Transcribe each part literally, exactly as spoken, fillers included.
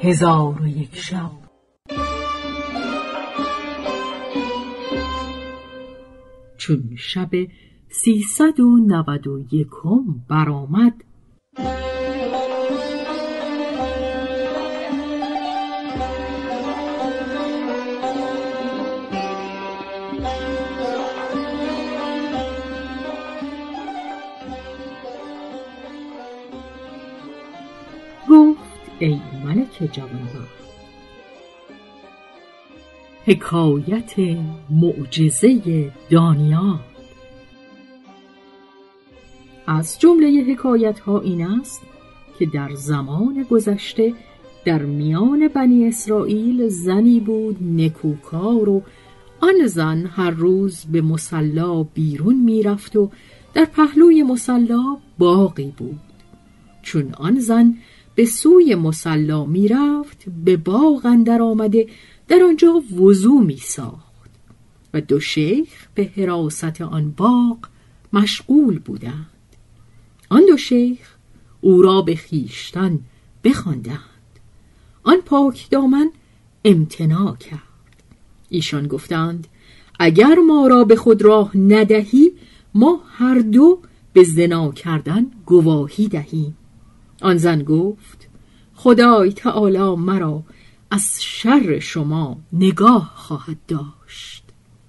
هزار و یک شب. چون شب سیصد و نود و یکم برآمد، گفت ای ملک جوانبخت، حکایت معجزه دانیال. از جمله حکایت ها این است که در زمان گذشته در میان بنی اسرائیل زنی بود نکوکار و آن زن هر روز به مصلی بیرون می رفت و در پهلوی مصلی باغی بود. چون آن زن به سوی مصلی می رفت، به باغ اندر آمده در آنجا وضو می ساخت و دو شیخ به حراست آن باغ مشغول بودند. آن دو شیخ او را به خویشتن بخواندند. آن پاک دامن امتناع کرد. ایشان گفتند اگر ما را به خود راه ندهی، ما هر دو به زنا کردن گواهی دهیم. آن زن گفت خدای تعالی مرا از شر شما نگاه خواهد داشت.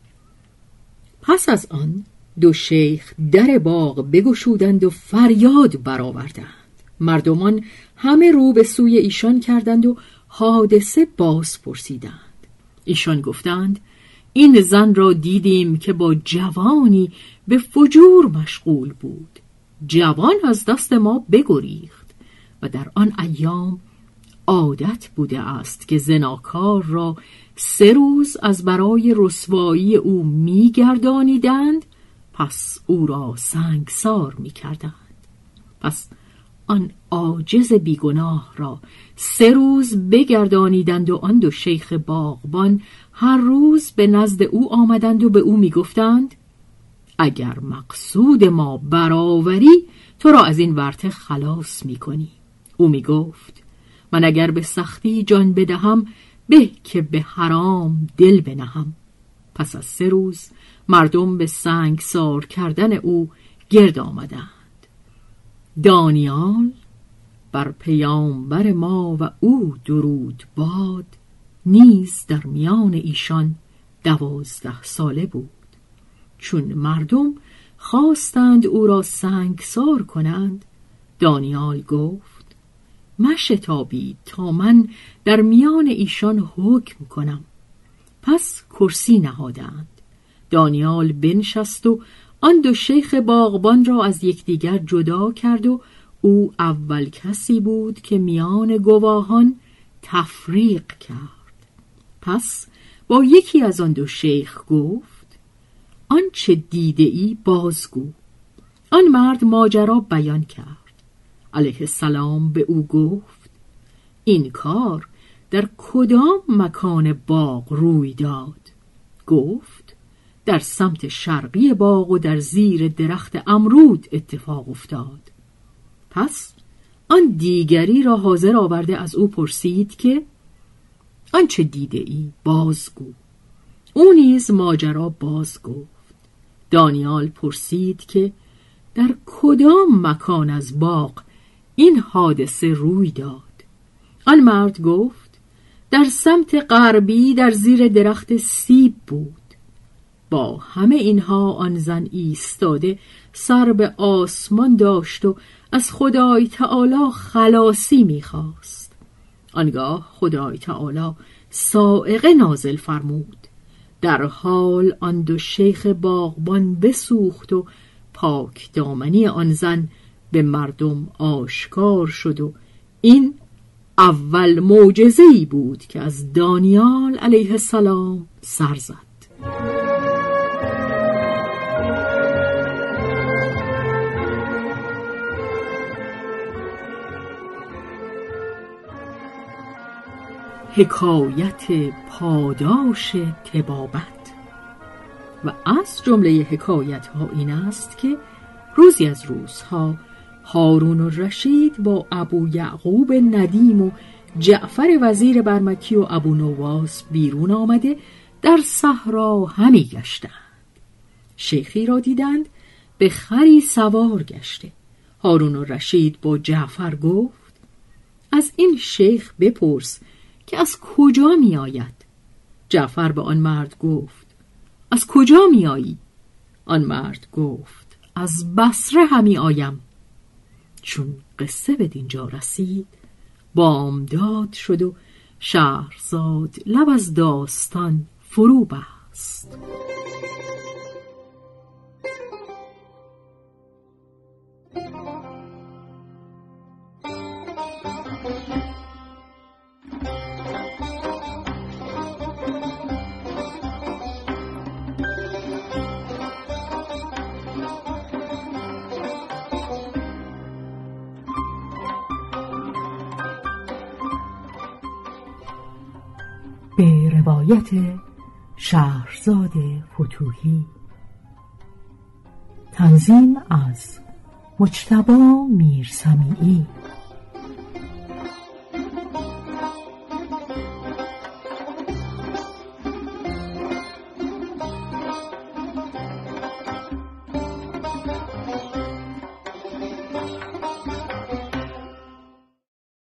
پس از آن دو شیخ در باغ بگشودند و فریاد برآوردند. مردمان همه رو به سوی ایشان کردند و حادثه باز پرسیدند. ایشان گفتند این زن را دیدیم که با جوانی به فجور مشغول بود. جوان از دست ما بگریخت و در آن ایام عادت بوده است که زناکار را سه روز از برای رسوایی او می‌گردانیدند، پس او را سنگسار می‌کردند. پس آن عاجز بیگناه را سه روز بگردانیدند و آن دو شیخ باغبان هر روز به نزد او آمدند و به او می‌گفتند اگر مقصود ما برآوری، تو را از این ورطه خلاص می‌کنی. او می‌گفت من اگر به سختی جان بدهم، به که به حرام دل بنهم. پس از سه روز مردم به سنگسار کردن او گرد آمدند. دانیال بر پیامبر ما و او درود باد نیز در میان ایشان دوازده ساله بود. چون مردم خواستند او را سنگسار کنند، دانیال گفت مشتابید تا من در میان ایشان حکم کنم. پس کرسی نهادند. دانیال بنشست و آن دو شیخ باغبان را از یکدیگر جدا کرد و او اول کسی بود که میان گواهان تفریق کرد. پس با یکی از آن دو شیخ گفت آنچه دیده ای بازگو. آن مرد ماجرا بیان کرد. علیه السلام به او گفت این کار در کدام مکان باغ روی داد؟ گفت در سمت شرقی باغ و در زیر درخت امرود اتفاق افتاد. پس آن دیگری را حاضر آورده از او پرسید که آنچه دیده ای بازگو. او نیز ماجرا باز گفت. دانیال پرسید که در کدام مکان از باغ این حادثه روی داد؟ آن مرد گفت در سمت غربی در زیر درخت سیب بود. با همه اینها آن زن ایستاده سر به آسمان داشت و از خدای تعالی خلاصی می‌خواست. آنگاه خدای تعالی صاعقه نازل فرمود. در حال آن دو شیخ باغبان بسوخت و پاک دامنی آن زن به مردم آشکار شد و این اول معجزه‌ای بود که از دانیال علیه السلام سر زد. حکایت پاداش طبابت. و از جمله حکایت ها این است که روزی از روزها هارون الرشید با ابو یعقوب ندیم و جعفر وزیر برمکی و ابو نواس بیرون آمده در صحرا همی گشتند. شیخی را دیدند به خری سوار گشته. هارون الرشید با جعفر گفت از این شیخ بپرس که از کجا می آید؟ جعفر به آن مرد گفت از کجا می آیی؟ آن مرد گفت از بصره همی آیم. چون قصه به دینجا رسید بامداد شد و شهرزاد لب از داستان فرو بست. به روایت شهرزاد فتوحی. تنظیم از مجتبی میرسمیعی.